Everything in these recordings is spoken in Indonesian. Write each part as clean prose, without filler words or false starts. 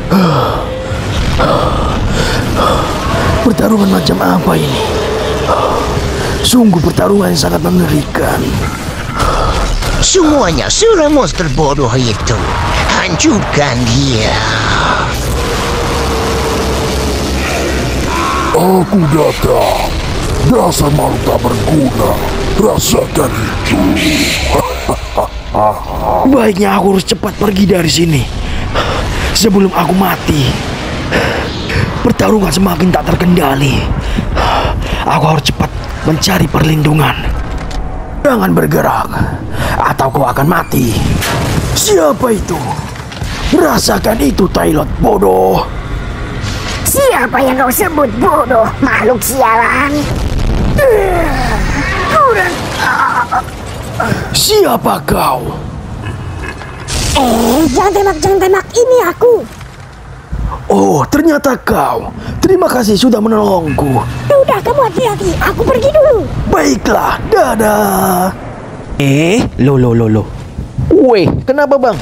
Pertarungan macam apa ini? Sungguh pertarungan yang sangat mengerikan. Semuanya sudah monster bodoh itu. Hancurkan dia. Aku datang. Dasar makhluk tak berguna. Rasakan itu. Baiknya aku harus cepat pergi dari sini sebelum aku mati. Pertarungan semakin tak terkendali. Aku harus cepat mencari perlindungan. Jangan bergerak, atau kau akan mati. Siapa itu? Rasakan itu, Tailot bodoh. Siapa yang kau sebut bodoh, makhluk sialan? Siapa kau? Jangan tembak, ini aku. Oh, ternyata kau. Terima kasih sudah menolongku. Udah, kamu hati-hati, aku pergi dulu. Baiklah, dadah. Lo. Weh, kenapa bang?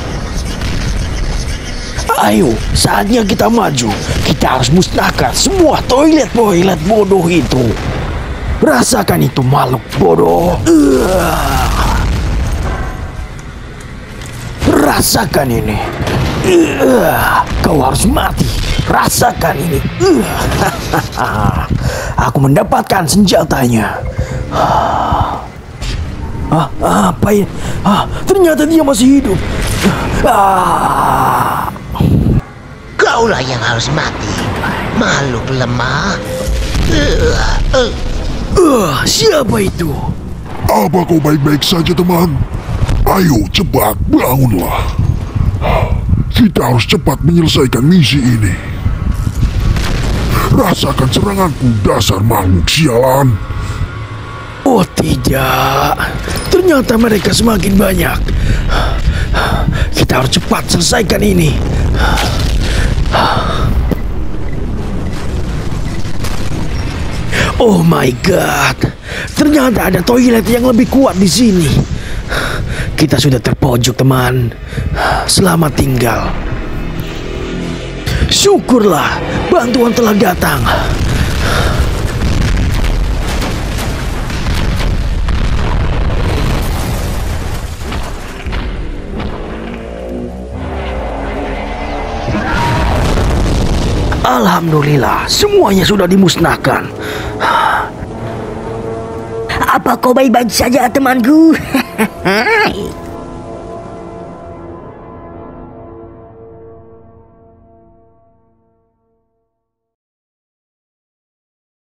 Ayo, saatnya kita maju. Kita harus musnahkan semua toilet bodoh itu. Rasakan itu makhluk bodoh. Rasakan ini. Kau harus mati. Rasakan ini. Aku mendapatkan senjatanya. Apa ini? Ternyata dia masih hidup. Kaulah yang harus mati, makhluk lemah. Siapa itu? Apa kau baik-baik saja, teman? Ayo, cepat, bangunlah. Kita harus cepat menyelesaikan misi ini. Rasakan seranganku, dasar makhluk sialan. Oh tidak, ternyata mereka semakin banyak. Kita harus cepat selesaikan ini. Oh my god, ternyata ada toilet yang lebih kuat di sini. Kita sudah terpojok, teman. Selamat tinggal. Syukurlah, bantuan telah datang. Alhamdulillah, semuanya sudah dimusnahkan. Apa kau baik-baik saja, temanku?